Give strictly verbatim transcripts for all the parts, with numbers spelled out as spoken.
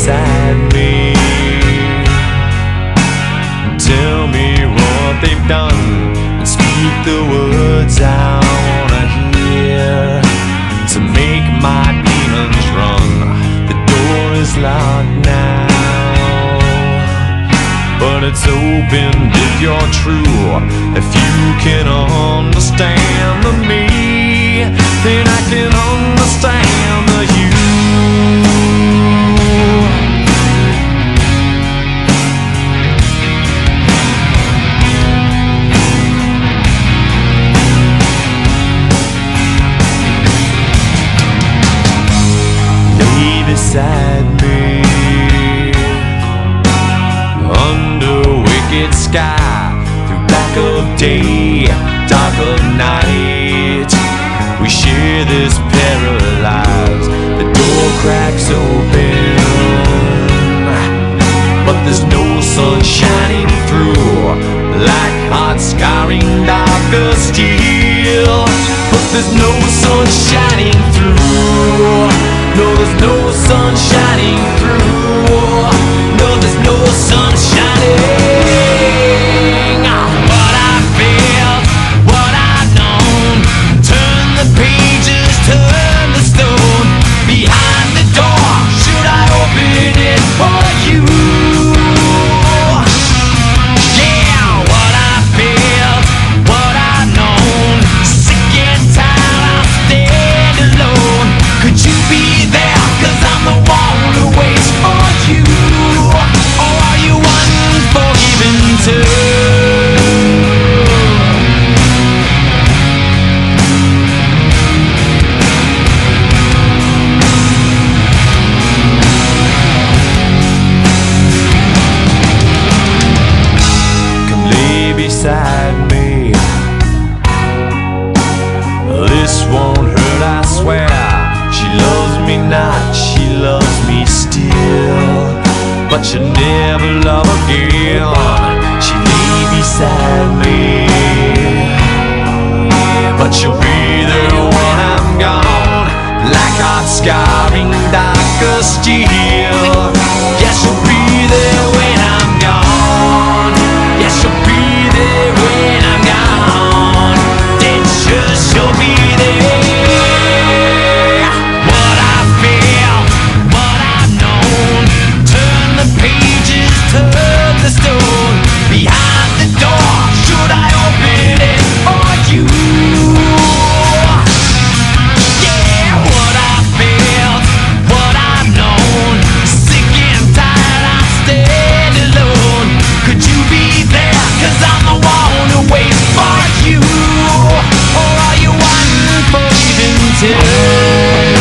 beside me. Tell me what they've done and speak the words I wanna hear to make my demons run. The door is locked now, but it's open if you're true. If you can understand the me, then I can understand the you. Lay beside me under wicked sky, through black of day, dark of night. We share this pair of lives. The door cracks open, but there's no sun shining through, like hot scarring darker steel. But there's no sun shining through. No, there's no sun shining through. No, there's no sun shining. What I felt, what I've known. Turn the pages, turn the stone. Behind the door, should I open it for you? Yeah, what I felt, what I've known. Sick and tired, I'll stand alone. Could you be there? Cause I'm the one who waits for you. Or are you unforgiven too? Come lay beside me. This won't hurt, I swear. She loves me not, she loves me still, but she'll never love again. She lay beside me, but she'll be there when I'm gone, like hot scarring darker steel. Yeah, she'll be there when I'm gone. Yeah, she'll be there when I'm gone. Dead sure she'll be there. Turn the stone. Behind the door, should I open it for you? Yeah, what I felt, what I've known. Sick and tired, I stand alone. Could you be there? Cause I'm the one who waits for you. Or are you unforgiven too?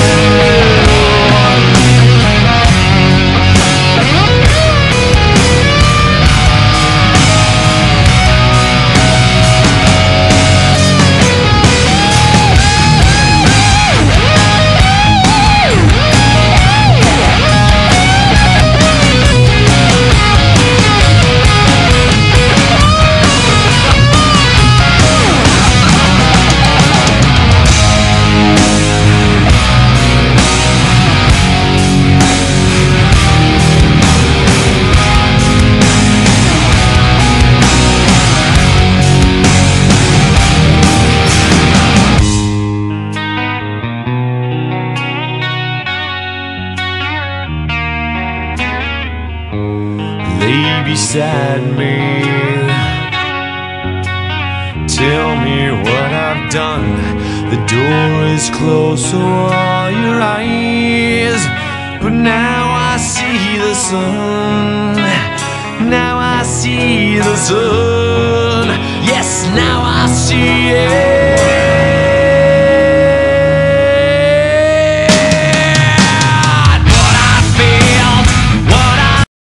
Lay beside me. Tell me what I've done. The door is closed, so are your eyes. But now I see the sun. Now I see the sun. Yes, now I see it.